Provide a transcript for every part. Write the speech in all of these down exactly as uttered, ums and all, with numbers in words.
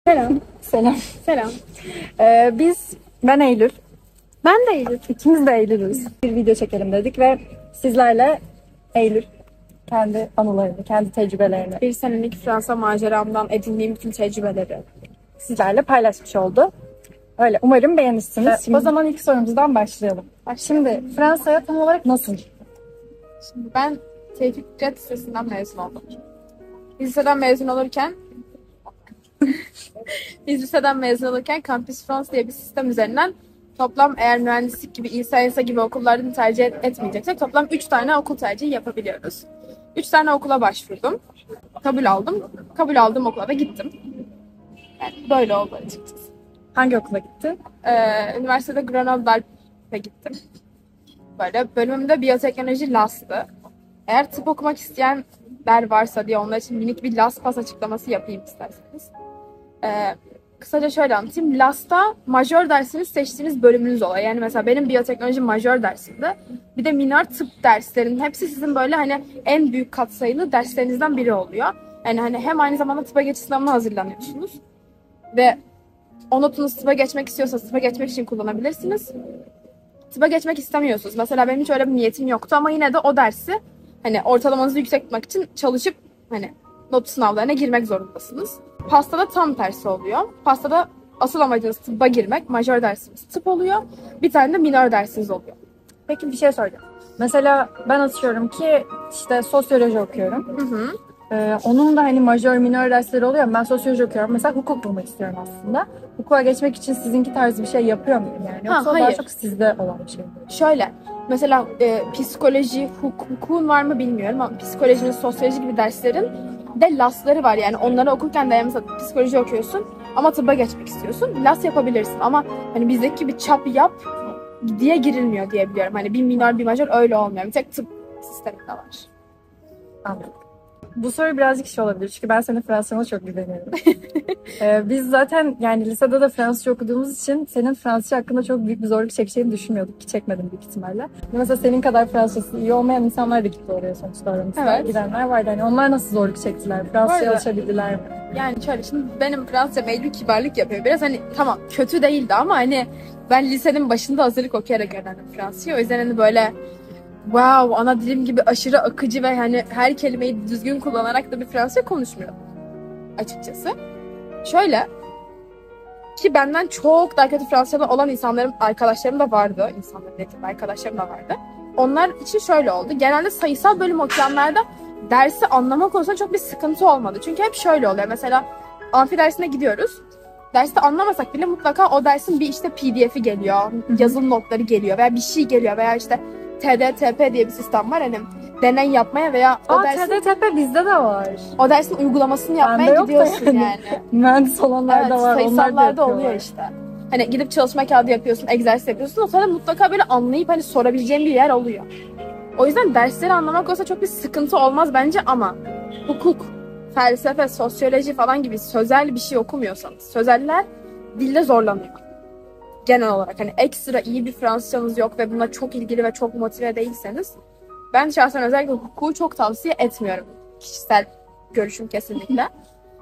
Selam. Selam. Selam. Ee, biz, ben Eylül. Ben de Eylül. İkimiz de Eylül'üz. Bir video çekelim dedik ve sizlerle Eylül kendi anılarını, kendi tecrübelerini Bir senelik Fransa maceramdan edindiğim bütün tecrübeleri. sizlerle paylaşmış oldu. Öyle, umarım beğenirsiniz. Evet, Şimdi, o zaman ilk sorumuzdan başlayalım. Şimdi Fransa'ya tam olarak nasıl? Şimdi ben Tevfik Fikret Lisesi'nden mezun oldum. Biz liseden mezun olurken biz liseden mezun olurken Campus France diye bir sistem üzerinden toplam, eğer mühendislik gibi, İSA gibi okullardan tercih et- etmeyeceksek toplam üç tane okul tercihi yapabiliyoruz. üç tane okula başvurdum. Kabul aldım. Kabul aldığım okula da gittim. Yani böyle oldu açıkçası. Hangi okula gittin? Ee, üniversitede Grenoble'de gittim. Böyle bölümümde biyoteknoloji Las'tı. Eğer tıp okumak isteyenler varsa diye onlar için minik bir Las pas açıklaması yapayım isterseniz. Ee, kısaca şöyle anlatayım. Las'ta majör dersiniz seçtiğiniz bölümünüz oluyor. Yani mesela benim biyoteknoloji majör dersimde. Bir de minor tıp derslerinin hepsi sizin böyle hani en büyük katsayılı derslerinizden biri oluyor. Yani hani hem aynı zamanda tıpa geçiş sınavına hazırlanıyorsunuz. Ve o notunuz tıpa geçmek istiyorsanız tıpa geçmek için kullanabilirsiniz. Tıpa geçmek istemiyorsunuz. Mesela benim hiç öyle bir niyetim yoktu ama yine de o dersi hani ortalamanızı yüksek tutmak için çalışıp hani not sınavlarına girmek zorundasınız. Pastada tam tersi oluyor. Pastada asıl amacınız tıbba girmek. Majör dersiniz tıp oluyor. Bir tane de minor dersiniz oluyor. Peki bir şey soracağım. Mesela ben atıyorum ki işte sosyoloji okuyorum. Hı hı. Ee, onun da hani majör minör dersleri oluyor. Ben sosyoloji okuyorum. Mesela hukuk bulmak istiyorum aslında. Hukuka geçmek için sizinki tarzı bir şey yapıyor muyum yani? Ha, Yoksa o daha hayır. çok sizde olan bir şey mi? Şöyle, mesela e, psikoloji, huk hukukun var mı bilmiyorum ama psikolojinin, sosyoloji gibi derslerin de Las'ları var. Yani onları okurken de yani mesela psikoloji okuyorsun ama tıbba geçmek istiyorsun. Las yapabilirsin ama hani bizdeki gibi çap yap diye girilmiyor diye biliyorum. Hani bir minor bir majör öyle olmuyor. Bir tek tıp sisteminde var. Anladım. Bu soru birazcık şey olabilir çünkü ben senin Fransızcana çok güveniyorum. ee, biz zaten yani lisede de Fransızca okuduğumuz için senin Fransızca hakkında çok büyük bir zorluk çekeceğini düşünmüyorduk ki çekmedim büyük ihtimalle. Mesela senin kadar Fransızcası iyi olmayan insanlar da gitti oraya sonuçta aramızda. Evet. Gidenler vardı. Hani onlar nasıl zorluk çektiler? Fransızca Var da- alışabildiler mi? Yani şöyle, şimdi benim Fransızca belli kibarlık yapıyor. Biraz hani tamam kötü değildi ama hani ben lisenin başında hazırlık okuyarak öğrendim Fransızca. O yüzden hani böyle wow, ana dilim gibi aşırı akıcı ve hani her kelimeyi düzgün kullanarak da bir Fransızca konuşmuyorum açıkçası. Şöyle ki benden çok daha kötü Fransızca'da olan insanlarım, arkadaşlarım da vardı. İnsanların dediğim arkadaşlarım da vardı. Onlar için şöyle oldu. Genelde sayısal bölüm okuyanlarda dersi anlama konusunda çok bir sıkıntı olmadı. Çünkü hep şöyle oluyor. Mesela amfi dersine gidiyoruz. Derste anlamasak bile mutlaka o dersin bir işte P D F'i geliyor. Yazılı notları geliyor veya bir şey geliyor veya işte T D T P diye bir sistem var. Hani deney yapmaya veya o Aa, dersin, T D T P bizde de var. o dersin uygulamasını Bende yapmaya yok da gidiyorsun yani. yani. Mühendis olanlar Evet, da var. Onlar da sayısallarda yapıyorlar. oluyor işte. Hani gidip çalışma kağıdı yapıyorsun, egzersiz yapıyorsun. O sırada mutlaka böyle anlayıp hani sorabileceğin bir yer oluyor. O yüzden dersleri anlamak olsa çok bir sıkıntı olmaz bence ama hukuk, felsefe, sosyoloji falan gibi sözel bir şey okumuyorsanız, sözeller dilde zorlanıyor. Genel olarak hani ekstra iyi bir Fransızcanız yok ve buna çok ilgili ve çok motive değilseniz ben şahsen özellikle hukuku çok tavsiye etmiyorum. Kişisel görüşüm kesinlikle.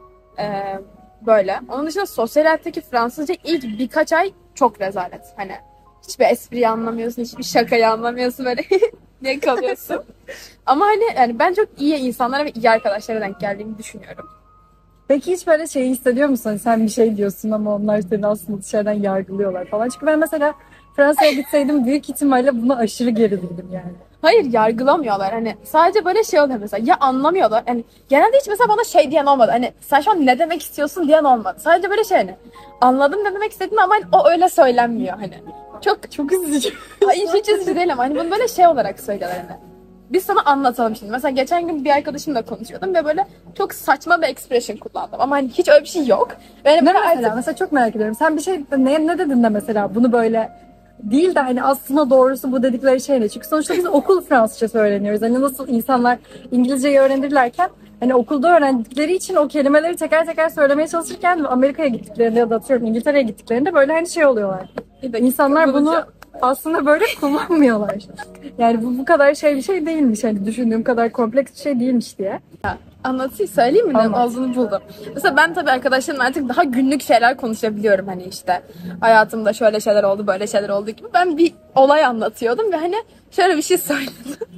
Ee, böyle. Onun dışında sosyal hayattaki Fransızca ilk birkaç ay çok rezalet. Hani hiçbir espriyi anlamıyorsun, hiçbir şakayı anlamıyorsun böyle diye kalıyorsun. Ama hani yani ben çok iyi insanlara ve iyi arkadaşlara denk geldiğimi düşünüyorum. Peki hiç böyle şey hissediyor musun? Hani sen bir şey diyorsun ama onlar seni aslında dışarıdan yargılıyorlar falan. Çünkü ben mesela Fransa'ya gitseydim büyük ihtimalle buna aşırı gerilirdim yani. Hayır, yargılamıyorlar. Hani sadece böyle şey oluyor mesela. Ya anlamıyorlar. Hani genelde hiç mesela bana şey diyen olmadı. Hani sen şu an ne demek istiyorsun diyen olmadı. Sadece böyle şey hani anladım ne demek istediğini ama hani o öyle söylenmiyor hani. Çok Çok üzücü. hayır, hiç üzücü değil ama hani bunu böyle şey olarak söylüyorlar hani. Biz sana anlatalım şimdi. Mesela geçen gün bir arkadaşımla konuşuyordum ve böyle çok saçma bir expression kullandım. Ama hani hiç öyle bir şey yok. Ve hani Ne böyle mesela? artık Mesela çok merak ediyorum. Sen bir şey ne, ne dedin de mesela bunu böyle değil de hani aslında doğrusu bu dedikleri şey ne? Çünkü sonuçta biz okul Fransızcası öğreniyoruz. Hani nasıl insanlar İngilizceyi öğrenirlerken hani okulda öğrendikleri için o kelimeleri teker teker söylemeye çalışırken Amerika'ya gittiklerinde ya da atıyorum İngiltere'ye gittiklerinde böyle hani şey oluyorlar. İnsanlar bunu aslında böyle kullanmıyorlar. Yani bu bu kadar şey bir şey değilmiş. Hani düşündüğüm kadar kompleks bir şey değilmiş diye. Anlatayım, söyleyeyim mi ne Anlat. olduğunu buldum. Mesela ben tabii arkadaşlarımla artık daha günlük şeyler konuşabiliyorum, hani işte hayatımda şöyle şeyler oldu, böyle şeyler oldu gibi. Ben bir olay anlatıyordum ve hani şöyle bir şey söyledim.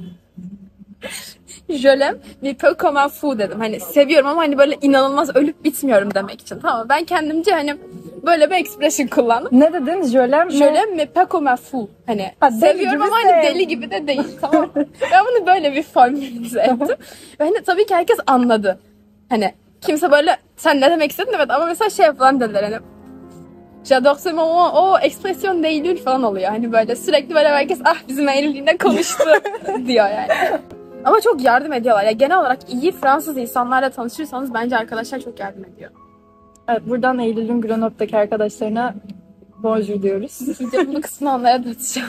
Je l'aime, mais peu comme un fou dedim. Hani seviyorum ama hani böyle inanılmaz ölüp bitmiyorum demek için. Tamam, ben kendimce hani böyle bir expression kullandım. Ne dedin? Jölem Je l'aime, mais pas comme un fou. Hani Ha, deli seviyorum gibi ama hani sev. deli gibi de değil. Tamam mı? Ben bunu böyle bir formülize ettim. Ve hani tabii ki herkes anladı. Hani kimse böyle sen ne demek istedin, evet, ama mesela şey falan dediler hani. J'adore ce moment, o ekspresyon Eylül falan oluyor. Hani böyle sürekli böyle herkes ah bizim Eylül yine konuştu diyor yani. Ama çok yardım ediyorlar. Ya genel olarak iyi Fransız insanlarla tanışırsanız bence arkadaşlar çok yardım ediyor. Evet, buradan Eylül'ün Grenoble'daki arkadaşlarına bonjour diyoruz. İyice bunu kısmını onlara dağıtacağım.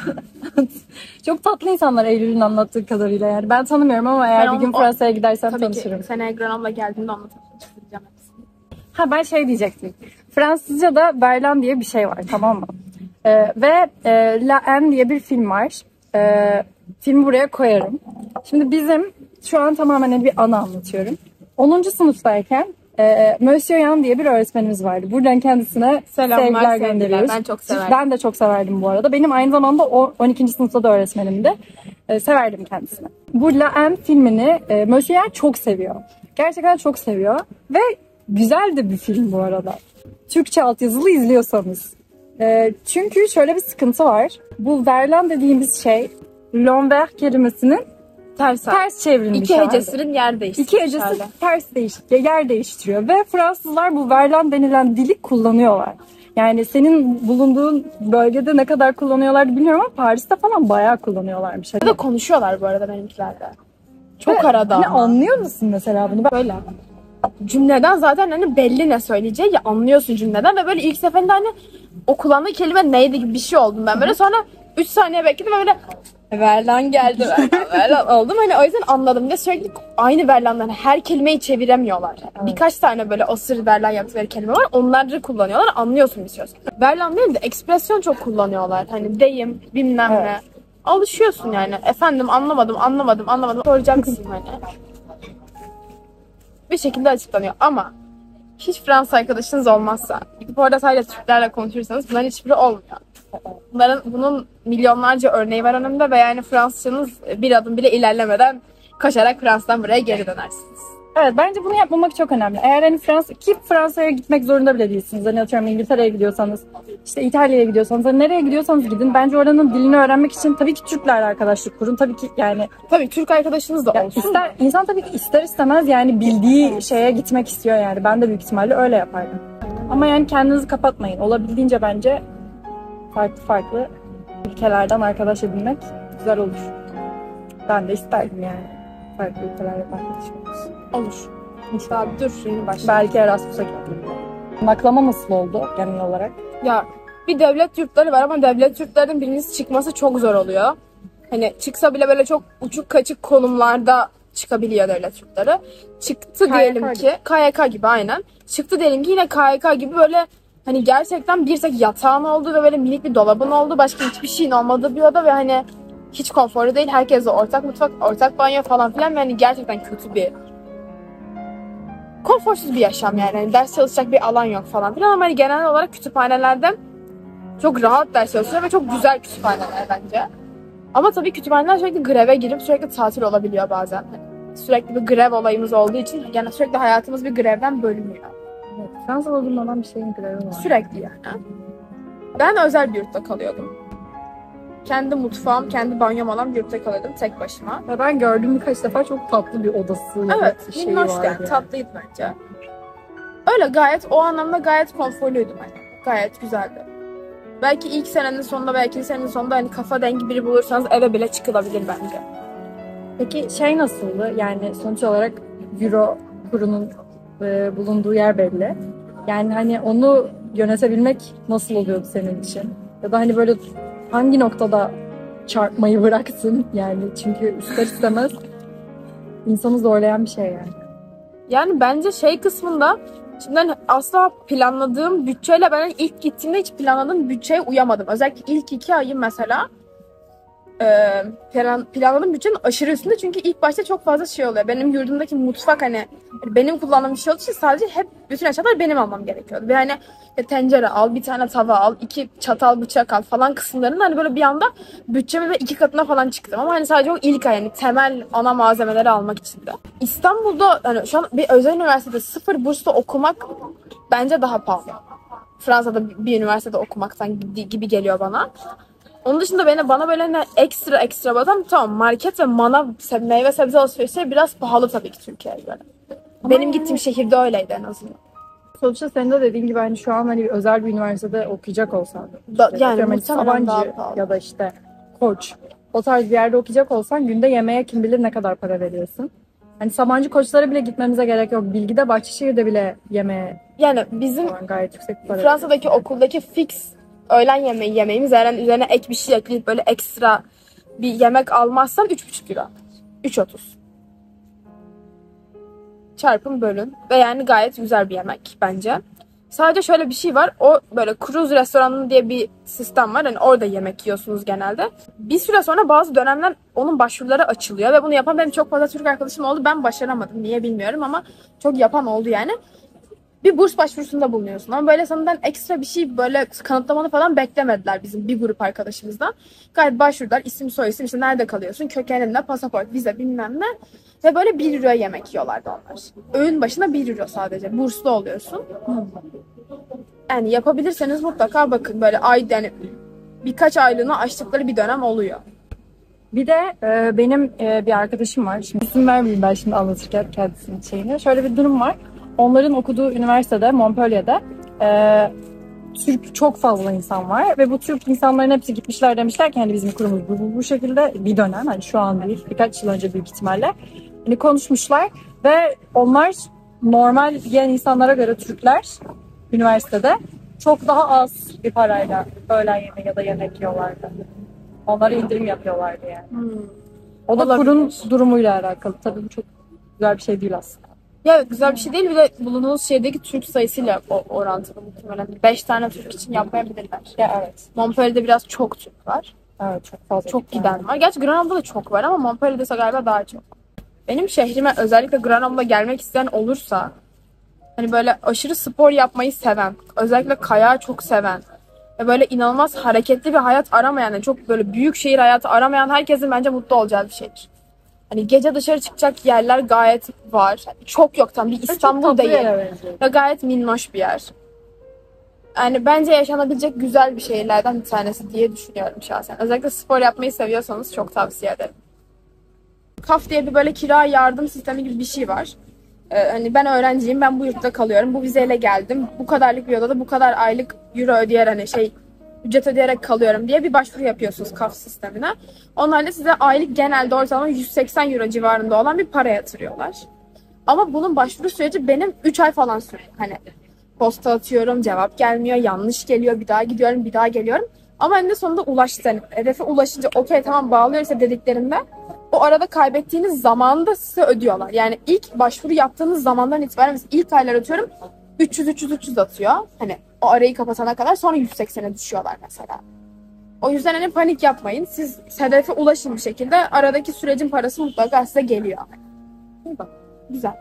Çok tatlı insanlar Eylül'ün anlattığı kadarıyla yani. Ben tanımıyorum ama eğer Ben bir gün onu- Fransa'ya gidersem Tabii tanışırım. ki seneye Grenoble'a geldiğimde anlatacağım hepsini. Ha, ben şey diyecektim. Fransızca'da Berlan diye bir şey var, tamam mı? Ee, ve e, La Haine diye bir film var. Ee, filmi buraya koyarım. Şimdi bizim şu an tamamen hani bir anı anlatıyorum. onuncu sınıftayken e, Monsieur Yan diye bir öğretmenimiz vardı. Buradan kendisine Selamlar, sevgiler sevgiler. gönderiyoruz. Ben çok severdim. Ben de çok severdim bu arada. Benim aynı zamanda o on ikinci sınıfta da öğretmenimdi. E, severdim kendisini. Bu La Haine filmini e, Monsieur Yan çok seviyor. Gerçekten çok seviyor. Ve güzel de bir film bu arada. Türkçe altyazılı izliyorsanız. E, çünkü şöyle bir sıkıntı var. Bu Verlan dediğimiz şey l'envers kelimesinin Ters hali. ters çevrilmiş İki hali. hecesinin yer değiştirmiş İki hecesi hali. ters değiş yer değiştiriyor ve Fransızlar bu Verlan denilen dili kullanıyorlar. Yani senin bulunduğun bölgede ne kadar kullanıyorlar bilmiyorum ama Paris'te falan bayağı kullanıyorlarmış. Ya da konuşuyorlar bu arada benimkilerde. Çok Ve arada hani ama. anlıyor musun mesela bunu? Ben- Böyle. Cümleden zaten hani belli ne söyleyeceği, ya anlıyorsun cümleden ve böyle ilk seferinde hani o kullandığı kelime neydi gibi bir şey oldum ben böyle. Sonra üç saniye bekledim ve böyle Verlan geldi, Verlan, Verlan oldum. Hani o yüzden anladım. Ve sürekli aynı Verlan'dan her kelimeyi çeviremiyorlar. Birkaç tane böyle o sır Verlan yaptıkları kelime var. Onları kullanıyorlar. Anlıyorsun bir söz. Verlan değil de ekspresyon çok kullanıyorlar. Hani deyim, bilmem Evet. ne. Alışıyorsun yani. Efendim anlamadım, anlamadım, anlamadım. Soracaksın hani. Bir şekilde açıklanıyor ama hiç Fransız arkadaşınız olmazsa, gidip orada sadece Türklerle konuşursanız bunların hiçbiri olmuyor. Bunların, bunun milyonlarca örneği var önümde ve yani Fransızcanız bir adım bile ilerlemeden koşarak Fransa'dan buraya geri dönersiniz. Evet, bence bunu yapmamak çok önemli. Eğer hani Fransa, ki Fransa'ya gitmek zorunda bile değilsiniz. Hani atıyorum İngiltere'ye gidiyorsanız, işte İtalya'ya gidiyorsanız, hani nereye gidiyorsanız gidin. Bence oranın dilini öğrenmek için tabii ki Türklerle arkadaşlık kurun. Tabii ki yani Tabii Türk arkadaşınız da ya olsun. ister, insan tabii ki ister istemez yani bildiği şeye gitmek istiyor yani. Ben de büyük ihtimalle öyle yapardım. Ama yani kendinizi kapatmayın. Olabildiğince bence farklı farklı ülkelerden arkadaş edinmek güzel olur. Ben de isterdim yani. Farklı ülkelerle arkadaş olsun. Olur. Daha dur şimdi başla. Belki Erasmus'a gittim. Naklama nasıl oldu genel olarak? Ya bir devlet yurtları var ama devlet yurtlarının birincisi çıkması çok zor oluyor. Hani çıksa bile böyle çok uçuk kaçık konumlarda çıkabiliyor devlet yurtları. Çıktı K Y K diyelim ki K Y K gibi aynen. Çıktı diyelim ki yine K Y K gibi böyle hani gerçekten bir tek yatağın olduğu ve böyle minik bir dolabın olduğu, başka hiçbir şeyin olmadığı bir oda ve hani hiç konforlu değil. Herkesle ortak mutfak, ortak banyo falan filan ve hani gerçekten kötü bir, konforsuz bir yaşam yani. Hani ders çalışacak bir alan yok falan filan ama hani genel olarak kütüphanelerde çok rahat ders çalışıyor ve çok güzel kütüphaneler bence. Ama tabii kütüphaneler sürekli greve girip sürekli tatil olabiliyor bazen. Hani sürekli bir grev olayımız olduğu için yani sürekli hayatımız bir grevden bölünüyor. Evet, Fransa'da bulunmadan bir şeyin grevi var. Sürekli yani. Ben özel bir yurtta kalıyordum. Kendi mutfağım, kendi banyom olan bir yurtta kalıyordum tek başıma. Ve ben gördüm birkaç defa çok tatlı bir odası. ya da Evet, şeyi minnoş vardı yani, tatlıydı bence. Öyle gayet, o anlamda gayet konforluydum hani. Gayet güzeldi. Belki ilk senenin sonunda, belki ikinci senenin sonunda hani kafa dengi biri bulursanız eve bile çıkılabilir bence. Peki şey nasıldı? Yani sonuç olarak Euro kurunun e, bulunduğu yer belli. Yani hani onu yönetebilmek nasıl oluyordu senin için? Ya da hani böyle hangi noktada çarpmayı bıraktın? Yani çünkü ister istemez insanı zorlayan bir şey yani. Yani bence şey kısmında, şimdi hani asla planladığım bütçeyle ben ilk gittiğimde hiç planladığım bütçeye uyamadım. Özellikle ilk iki ayım mesela e, plan, planladığım bütçenin aşırı üstünde. Çünkü ilk başta çok fazla şey oluyor. Benim yurdumdaki mutfak hani benim kullandığım bir şey olduğu için sadece hep bütün eşyalar benim almam gerekiyordu. Bir hani e, tencere al, bir tane tava al, iki çatal bıçak al falan kısımlarında hani böyle bir anda bütçemi ve iki katına falan çıktım. Ama hani sadece o ilk ay yani temel ana malzemeleri almak için de. İstanbul'da hani şu an bir özel üniversitede sıfır bursla okumak bence daha pahalı. Fransa'da bir üniversitede okumaktan gibi geliyor bana. Onun dışında bana, bana böyle ne ekstra ekstra batan tamam market ve manav meyve sebze alışverişleri biraz pahalı tabii ki Türkiye'ye göre. Ama Benim yani, gittiğim şehirde öyleydi en azından. sonuçta senin de dediğin gibi hani şu an hani bir özel bir üniversitede okuyacak olsan. Da, işte, yani hani muhtemelen daha Sabancı pahalı. ya da işte Koç. O tarz bir yerde okuyacak olsan günde yemeğe kim bilir ne kadar para veriyorsun. Hani Sabancı Koçlara bile gitmemize gerek yok. Bilgi'de, Bahçeşehir'de bile yemeğe Yani bizim falan gayet yüksek bir para Fransa'daki okuldaki fix öğlen yemeği yemeğimiz eğer üzerine ek bir şey ekleyip böyle ekstra bir yemek almazsan üç buçuk lira. üç otuz. Çarpım bölün. Ve yani gayet güzel bir yemek bence. Sadece şöyle bir şey var. O böyle cruise restoranı diye bir sistem var. Hani orada yemek yiyorsunuz genelde. Bir süre sonra bazı dönemler onun başvuruları açılıyor. Ve bunu yapan benim çok fazla Türk arkadaşım oldu. Ben başaramadım. Niye bilmiyorum ama çok yapan oldu yani. Bir burs başvurusunda bulunuyorsun. Ama böyle senden ekstra bir şey böyle kanıtlamanı falan beklemediler bizim bir grup arkadaşımızdan. Gayet başvurdular. İsim soy isim işte nerede kalıyorsun? Kökenin ne? Pasaport, vize bilmem ne. Ve böyle bir euroya yemek yiyorlardı onlar. Öğün başına bir euro sadece. Burslu oluyorsun. Yani yapabilirseniz mutlaka bakın. Böyle ay yani birkaç aylığına açtıkları bir dönem oluyor. Bir de e, benim e, bir arkadaşım var. Şimdi isim vermeyeyim ben şimdi anlatırken kendisinin şeyini. Şöyle bir durum var. Onların okuduğu üniversitede, Montpellier'de e, Türk çok fazla insan var. Ve bu Türk insanların hepsi gitmişler demişler ki hani bizim kurumumuz bu, bu, bu şekilde bir dönem. Hani şu an değil, birkaç yıl önce büyük ihtimalle. Hani konuşmuşlar ve onlar normal diğer insanlara göre Türkler üniversitede çok daha az bir parayla öğlen yemeği ya da yemek yiyorlardı. Onlara indirim yapıyorlardı yani. Hmm. O da Olabilir. kurun durumuyla alakalı. Tabii bu çok güzel bir şey değil aslında. Ya evet, güzel bir şey değil. Bir de bulunduğunuz şehirdeki Türk sayısıyla o orantılı muhtemelen. beş tane Türk için yapmayabilirler. Ya evet. Montpellier'de biraz çok Türk var. Evet çok fazla. Çok giden var. Gerçi Grenoble'da da çok var ama Montpellier'de galiba daha çok. Benim şehrime özellikle Grenoble'a gelmek isteyen olursa hani böyle aşırı spor yapmayı seven, özellikle kayağı çok seven ve böyle inanılmaz hareketli bir hayat aramayan, yani çok böyle büyük şehir hayatı aramayan herkesin bence mutlu olacağı bir şehir. Hani gece dışarı çıkacak yerler gayet var. Çok yok tam bir İstanbul değil. Ve gayet minnoş bir yer. Yani bence yaşanabilecek güzel bir şehirlerden bir tanesi diye düşünüyorum şahsen. Özellikle spor yapmayı seviyorsanız çok tavsiye ederim. Kaf diye bir böyle kira yardım sistemi gibi bir şey var. Ee, hani ben öğrenciyim, ben bu yurtta kalıyorum. Bu vizeyle geldim. Bu kadarlık bir odada bu kadar aylık euro ödeyerek hani şey ücret ödeyerek kalıyorum diye bir başvuru yapıyorsunuz Kaf sistemine. Onlar da size aylık genelde ortalama yüz seksen euro civarında olan bir para yatırıyorlar. Ama bunun başvuru süreci benim üç ay falan sürüyor. Hani posta atıyorum, cevap gelmiyor, yanlış geliyor, bir daha gidiyorum, bir daha geliyorum. Ama en de sonunda ulaştı. Yani hedefe ulaşınca okey tamam bağlıyor işte dediklerinde o arada kaybettiğiniz zamanı da size ödüyorlar. Yani ilk başvuru yaptığınız zamandan itibaren mesela ilk aylar atıyorum üç yüz üç yüz üç yüz atıyor. Hani o arayı kapatana kadar sonra yüz seksene düşüyorlar mesela. O yüzden hani panik yapmayın. Siz hedefe ulaşın bir şekilde. Aradaki sürecin parası mutlaka size geliyor. Güzel.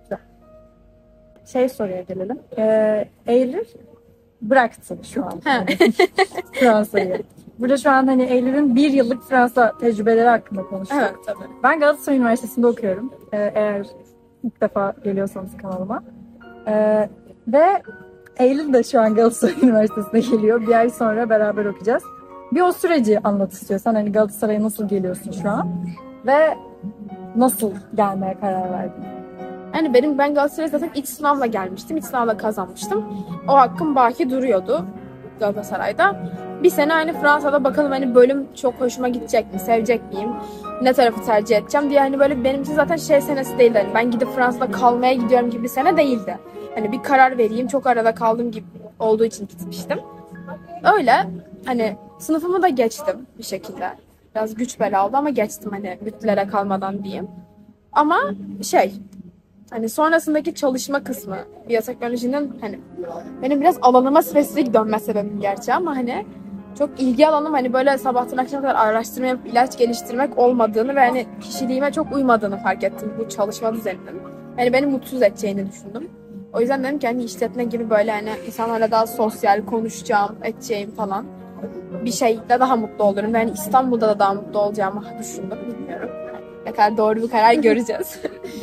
Şey soruya gelelim. Ee, Eylül bıraktı şu an. He. Fransa'yı. Burada şu an hani Eylül'ün bir yıllık Fransa tecrübeleri hakkında konuşuyoruz. Evet tabii. Ben Galatasaray Üniversitesi'nde okuyorum. Ee, eğer ilk defa geliyorsanız kanalıma. Ee, ve Eylül de şu an Galatasaray Üniversitesi'ne geliyor. Bir ay sonra beraber okuyacağız. Bir o süreci anlat istiyorsan. Hani Galatasaray'a nasıl geliyorsun şu an? Ve nasıl gelmeye karar verdin? Yani benim ben Galatasaray'a zaten iç sınavla gelmiştim. İç sınavla kazanmıştım. O hakkım baki duruyordu Galatasaray'da. Bir sene hani Fransa'da bakalım hani bölüm çok hoşuma gidecek mi, sevecek miyim, ne tarafı tercih edeceğim diye hani böyle benim için zaten şey senesi değildi. Hani ben gidip Fransa'da kalmaya gidiyorum gibi bir sene değildi. Hani bir karar vereyim, çok arada kaldım gibi olduğu için gitmiştim. Öyle hani sınıfımı da geçtim bir şekilde. Biraz güç bela oldu ama geçtim hani bütlere kalmadan diyeyim. Ama şey hani sonrasındaki çalışma kısmı biyoteknolojinin hani benim biraz alanıma spesifik dönme sebebim gerçi ama hani çok ilgi alanım hani böyle sabahtan akşama kadar araştırma yapıp ilaç geliştirmek olmadığını ve hani kişiliğime çok uymadığını fark ettim bu çalışma düzeninin. Yani beni mutsuz edeceğini düşündüm. O yüzden dedim ki hani işletme gibi böyle hani insanlarla daha sosyal konuşacağım, edeceğim falan bir şeyle daha mutlu olurum. Yani İstanbul'da da daha mutlu olacağımı düşündüm. Bilmiyorum. Ne kadar doğru bir karar göreceğiz.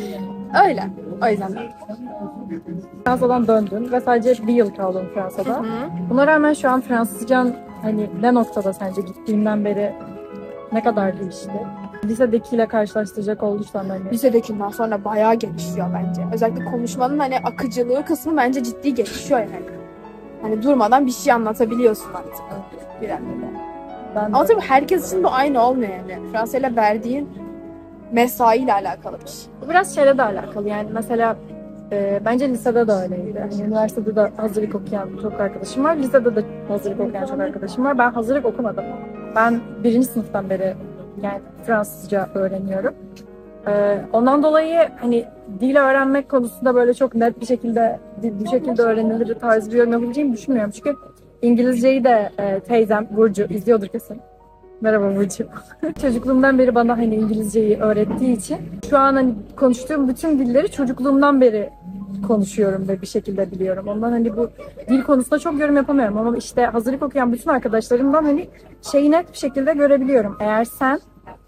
Öyle. O yüzden de. Fransa'dan döndün ve sadece bir yıl kaldın Fransa'da. Hı hı. Buna rağmen şu an Fransızcan hani ne noktada sence gittiğinden beri ne kadar değişti? Lisedekiyle karşılaştıracak olursan hani. Lisedekinden sonra bayağı gelişiyor bence. Özellikle konuşmanın hani akıcılığı kısmı bence ciddi gelişiyor yani. Hani durmadan bir şey anlatabiliyorsun artık bir anda. Ben Ama de. tabii herkes için bu aynı olmuyor yani. Fransa ile verdiğin mesaiyle alakalı bir şey. Bu biraz şeyle de alakalı yani mesela e, bence lisede de öyleydi. Hani üniversitede de hazırlık okuyan çok arkadaşım var. Lisede de hazırlık okuyan çok arkadaşım var. Ben hazırlık okumadım. Ben birinci sınıftan beri yani Fransızca öğreniyorum. E, ondan dolayı hani dil öğrenmek konusunda böyle çok net bir şekilde dil bu şekilde öğrenilir tarzı bir yorum yapabileceğimi düşünmüyorum. Çünkü İngilizceyi de e, teyzem Burcu izliyordur kesin. Merhaba Burcu. Çocukluğumdan beri bana hani İngilizceyi öğrettiği için şu an hani konuştuğum bütün dilleri çocukluğumdan beri konuşuyorum ve bir şekilde biliyorum. Ondan hani bu dil konusunda çok yorum yapamıyorum ama işte hazırlık okuyan bütün arkadaşlarımdan hani şeyi net bir şekilde görebiliyorum. Eğer sen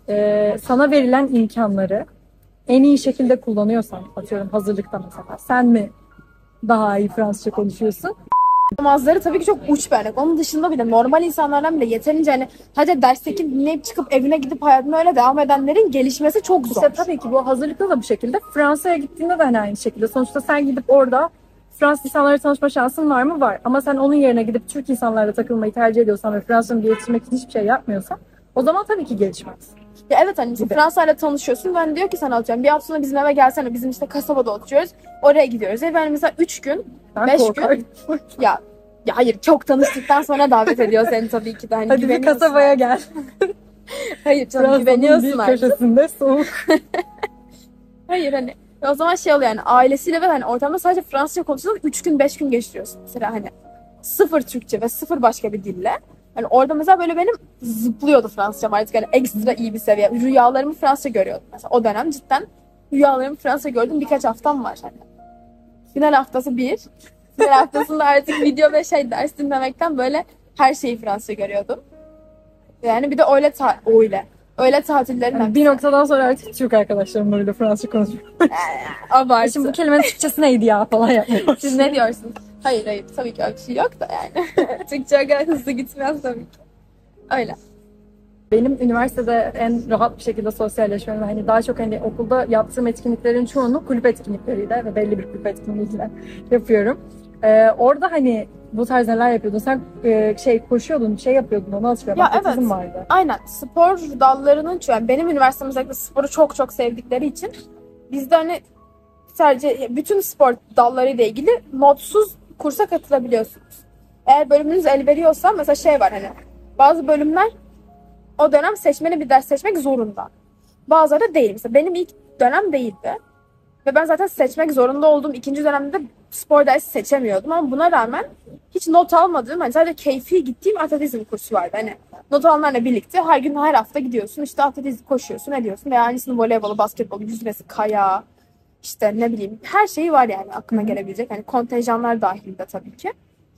e, sana verilen imkanları en iyi şekilde kullanıyorsan, atıyorum hazırlıkta mesela, sen mi daha iyi Fransızca konuşuyorsun? Namazları tabii ki çok uç bir örnek. Onun dışında bile normal insanlardan bile yeterince hani hadi dersteki dinleyip çıkıp evine gidip hayatına öyle devam edenlerin gelişmesi çok zor. İşte tabii ki bu hazırlıkta da bu şekilde. Fransa'ya gittiğinde de hani aynı şekilde. Sonuçta sen gidip orada Fransız insanlarla tanışma şansın var mı? Var. Ama sen onun yerine gidip Türk insanlarla takılmayı tercih ediyorsan ve Fransa'nı geliştirmek için hiçbir şey yapmıyorsan o zaman tabii ki gelişmez. Ya evet hani Fransa ile tanışıyorsun. Ben diyor ki sana alacağım. Bir hafta sonra bizim eve gelsene. Bizim işte kasabada oturuyoruz. Oraya gidiyoruz. E ben mesela üç gün, Ben beş korkarım. gün. Ya ya hayır çok tanıştıktan sonra davet ediyor seni tabii ki de. Hani Hadi bir güveniyorsun kasabaya artık. gel. Hayır canım Fransa'nın güveniyorsun bir artık. köşesinde soğuk. Hayır hani o zaman şey oluyor yani ailesiyle ve hani ortamda sadece Fransızca konuşuyorsun. Üç gün beş gün geçiriyorsun. Mesela hani sıfır Türkçe ve sıfır başka bir dille. Hani orada mesela böyle benim zıplıyordu Fransızcam artık hani ekstra iyi bir seviye. Rüyalarımı Fransızca görüyordum. Mesela o dönem cidden rüyalarımı Fransızca gördüm birkaç haftam var hani. Final haftası bir. Final haftasında artık video ve şey ders dinlemekten böyle her şeyi Fransızca görüyordum. Yani bir de öyle ta öyle. Öyle tatillerin Yani bir noktadan sonra artık Türk arkadaşlarımla bile Fransızca konuşuyorum. abartı. Şimdi bu kelimenin Türkçesi neydi ya falan yapmıyor. Siz ne diyorsunuz? Hayır hayır tabii ki öyle bir şey yok da yani. Türkçe o kadar hızlı gitmez tabii ki. Öyle. Benim üniversitede en rahat bir şekilde sosyalleşmem, hani daha çok hani okulda yaptığım etkinliklerin çoğunu kulüp etkinlikleriyle ve belli bir kulüp etkinliğiyle yapıyorum. Ee, orada hani bu tarz neler yapıyordun? Sen e, şey koşuyordun, şey yapıyordun, onu hatırlıyorum. Ya Atletizm evet. vardı. Aynen. Spor dallarının yani benim üniversitem özellikle sporu çok çok sevdikleri için biz de hani sadece bütün spor dallarıyla ilgili notsuz kursa katılabiliyorsunuz. Eğer bölümünüz el veriyorsa mesela şey var hani bazı bölümler o dönem seçmeli bir ders seçmek zorunda. Bazıları da değil. Mesela benim ilk dönem değildi. Ve ben zaten seçmek zorunda olduğum ikinci dönemde spor dersi seçemiyordum ama buna rağmen hiç not almadığım, hani sadece keyfi gittiğim atletizm kursu vardı. Hani not alanlarla birlikte her gün her hafta gidiyorsun, işte atletizm koşuyorsun, ediyorsun veya aynısını voleybolu, basketbolu, yüzmesi, kayağı, işte ne bileyim her şeyi var yani aklına gelebilecek. Hani kontenjanlar dahilinde tabii ki.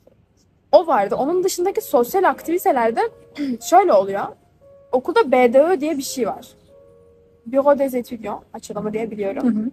O vardı. Onun dışındaki sosyal aktivitelerde şöyle oluyor. Okulda B D Ö diye bir şey var. Bureau des étudiants açılımı diye biliyorum. Hı hı.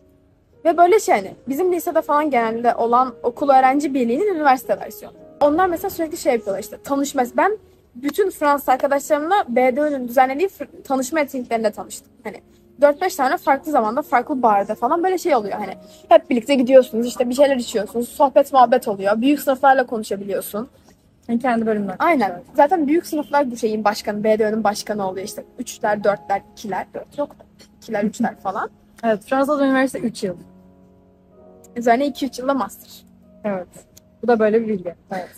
Ve böyle şey hani bizim lisede falan genelde olan okul öğrenci birliğinin üniversite versiyonu. Onlar mesela sürekli şey yapıyorlar işte tanışma. Ben bütün Fransız arkadaşlarımla B D Ö'nün düzenlediği fr- tanışma etkinliklerinde tanıştım. Hani dört beş tane farklı zamanda farklı barda falan böyle şey oluyor hani. Hep birlikte gidiyorsunuz işte bir şeyler içiyorsunuz. Sohbet muhabbet oluyor. Büyük sınıflarla konuşabiliyorsun. Yani kendi bölümler. Aynen. Zaten büyük sınıflar bu şeyin başkanı, B D Ö'nün başkanı oluyor işte. Üçler, dörtler, ikiler, dört yok da. İkiler, üçler falan. Evet, Fransa'da üniversite üç yıl. Üzerine iki üç yılda master. Evet. Bu da böyle bir bilgi. Evet.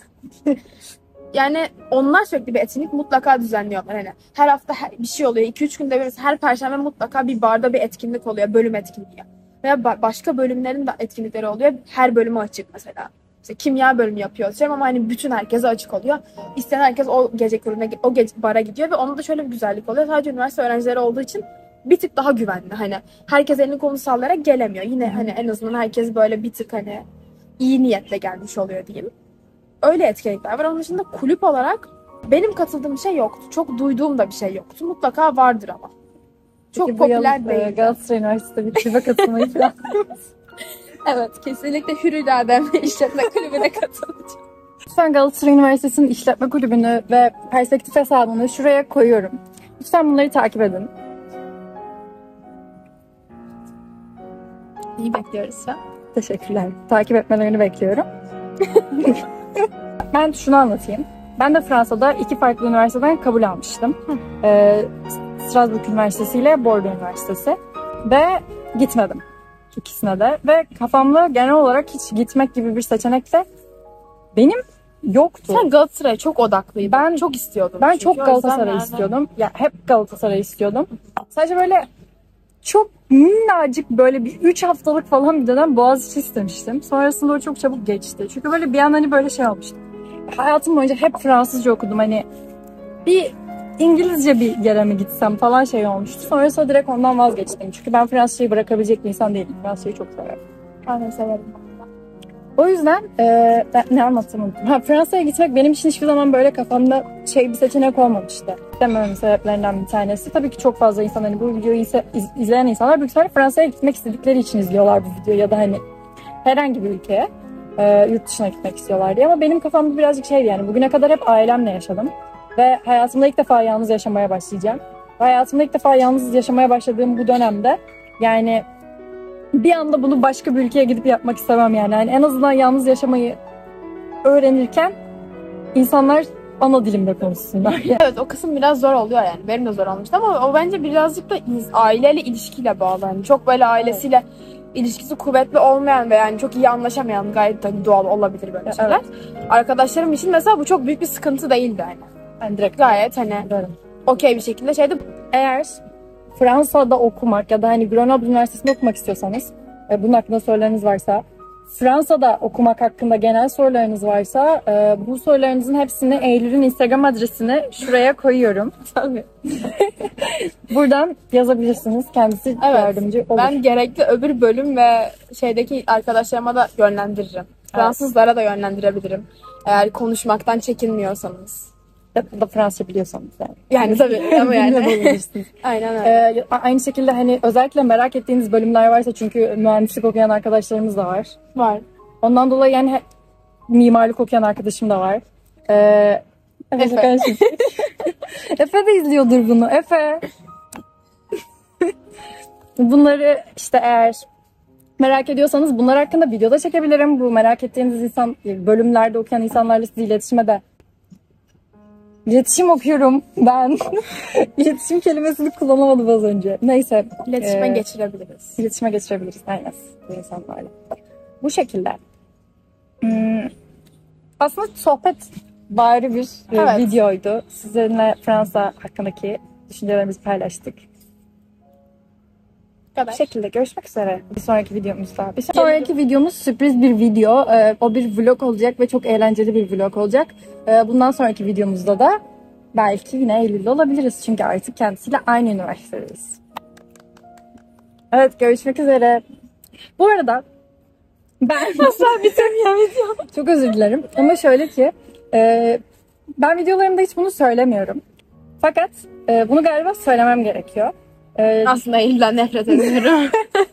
Yani onlar sürekli bir etkinlik mutlaka düzenliyorlar. Hani her hafta her- bir şey oluyor. iki üç günde bir her perşembe mutlaka bir barda bir etkinlik oluyor. Bölüm etkinliği. Veya ba- başka bölümlerin de etkinlikleri oluyor. Her bölümü açık mesela. işte kimya bölümü yapıyor atıyorum ama hani bütün herkese açık oluyor. İsteyen herkes o gece kulübüne, o gece bara gidiyor ve onda da şöyle bir güzellik oluyor. Sadece üniversite öğrencileri olduğu için bir tık daha güvenli. Hani herkes elini kolunu sallayarak gelemiyor. Yine hani en azından herkes böyle bir tık hani iyi niyetle gelmiş oluyor diyeyim. Öyle etkinlikler var. Onun dışında kulüp olarak benim katıldığım şey yoktu. Çok duyduğum da bir şey yoktu. Mutlaka vardır ama. Çok Peki bu yıl, popüler e, değil. Galatasaray Üniversitesi'nde bir kulübe katılmayı falan. Evet, kesinlikle hür irademle işletme kulübüne katılacağım. Lütfen Galatasaray Üniversitesi'nin işletme kulübünü ve perspektif hesabını şuraya koyuyorum. Lütfen bunları takip edin. İyi bekliyoruz şu an. Teşekkürler. Takip etmelerini bekliyorum. Ben şunu anlatayım. Ben de Fransa'da iki farklı üniversiteden kabul almıştım. Ee, Strasbourg Üniversitesi ile Bordeaux Üniversitesi. Ve gitmedim ikisine de. Ve kafamda genel olarak hiç gitmek gibi bir seçenek de benim yoktu. Sen Galatasaray'a çok odaklıydın. Ben çok istiyordum. Ben çünkü. çok O yüzden Galatasaray yani- istiyordum. Ya hep Galatasaray istiyordum. Sadece böyle çok minnacık böyle bir üç haftalık falan bir dönem Boğaziçi istemiştim. Sonrasında o çok çabuk geçti. Çünkü böyle bir an hani böyle şey olmuştu. Hayatım boyunca hep Fransızca okudum. Hani bir İngilizce bir yere mi gitsem falan şey olmuştu. Sonrasında direkt ondan vazgeçtim. Çünkü ben Fransızcayı bırakabilecek bir insan değilim. Fransızcayı çok severim. Ben de severim. O yüzden e, ben ne anlattığımı unuttum. Ha, Fransa'ya gitmek benim için hiçbir zaman böyle kafamda şey bir seçenek olmamıştı. Demememin sebeplerinden bir tanesi. Tabii ki çok fazla insan hani bu videoyu ise, iz, izleyen insanlar büyük ihtimalle Fransa'ya gitmek istedikleri için izliyorlar bu videoyu ya da hani herhangi bir ülkeye e, yurt dışına gitmek istiyorlar diye. Ama benim kafamda birazcık şeydi yani bugüne kadar hep ailemle yaşadım. Ve hayatımda ilk defa yalnız yaşamaya başlayacağım. Ve hayatımda ilk defa yalnız yaşamaya başladığım bu dönemde yani bir anda bunu başka bir ülkeye gidip yapmak istemem yani. yani en azından yalnız yaşamayı öğrenirken insanlar ana dilimde konuşsunlar. Yani. Evet, o kısım biraz zor oluyor yani. Benim de zor olmuştu ama o bence birazcık da iz- aileyle ilişkiyle bağlı. Yani çok böyle ailesiyle ilişkisi kuvvetli olmayan ve yani çok iyi anlaşamayan gayet tabii doğal olabilir böyle şeyler. Evet. Arkadaşlarım için mesela bu çok büyük bir sıkıntı değildi yani. Ben direkt Gayet hani derim. okey bir şekilde şeydi. Eğer Fransa'da okumak ya da hani Grenoble Üniversitesi'nde okumak istiyorsanız, e, bunun hakkında sorularınız varsa, Fransa'da okumak hakkında genel sorularınız varsa, e, bu sorularınızın hepsini Eylül'ün Instagram adresini şuraya koyuyorum. Tabii. Buradan yazabilirsiniz. Kendisi Evet. yardımcı olur. Ben gerekli öbür bölüm ve şeydeki arkadaşlarıma da yönlendiririm. Fransızlara da yönlendirebilirim. Eğer konuşmaktan çekinmiyorsanız. Ya da Fransızca biliyorsanız yani. Yani tabii ama yani. Bilmiyorsanız. Aynen öyle. Ee, aynı şekilde hani özellikle merak ettiğiniz bölümler varsa çünkü mühendislik okuyan arkadaşlarımız da var. Var. Ondan dolayı yani he- mimarlık okuyan arkadaşım da var. Ee, Efe. kardeşim. Efe de izliyordur bunu. Efe. Bunları işte eğer merak ediyorsanız bunlar hakkında video da çekebilirim. Bu merak ettiğiniz insan bölümlerde okuyan insanlarla sizi iletişime de İletişim okuyorum ben. İletişim kelimesini kullanamadım az önce. Neyse. İletişime e, geçirebiliriz. İletişime geçirebiliriz. Aynen. Bu insanlarla. Bu şekilde. Hmm. Aslında sohbet bari bir e, Evet. videoydu. Sizinle Fransa hakkındaki düşüncelerimizi paylaştık. Bu kadar. Bu şekilde görüşmek üzere bir sonraki videomuzda. Bir sonraki videomuz sürpriz bir video. Ee, o bir vlog olacak ve çok eğlenceli bir vlog olacak. Ee, bundan sonraki videomuzda da belki yine Eylül'de olabiliriz. Çünkü artık kendisiyle aynı üniversitedeyiz. Evet, görüşmek üzere. Bu arada ben Asla bitirmiyor video. çok özür dilerim. Ama şöyle ki e, ben videolarımda hiç bunu söylemiyorum. Fakat e, bunu galiba söylemem gerekiyor. E, Aslında Eylül'den nefret ediyorum.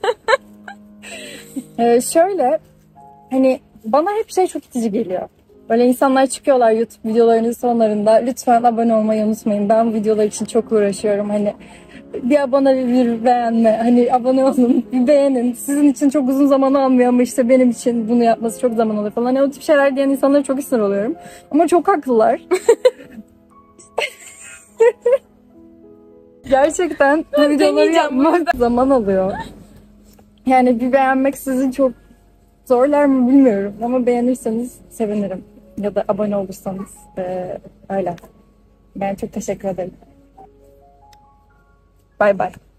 Ee, şöyle hani bana hep şey çok itici geliyor. Böyle insanlar çıkıyorlar YouTube videolarının sonlarında lütfen abone olmayı unutmayın. Ben bu videolar için çok uğraşıyorum. Hani bir abone bir beğenme. Hani abone olun bir beğenin. Sizin için çok uzun zaman almıyor ama işte benim için bunu yapması çok zaman alır falan. Hani o tip şeyler diyen insanlara çok sinir oluyorum. Ama çok haklılar. Gerçekten bu videoları deneyeceğim bu yapmak zaman alıyor. Yani bir beğenmek sizin çok zorlar mı bilmiyorum ama beğenirseniz sevinirim. Ya da abone olursanız ee, öyle. Ben çok teşekkür ederim. Bay bay.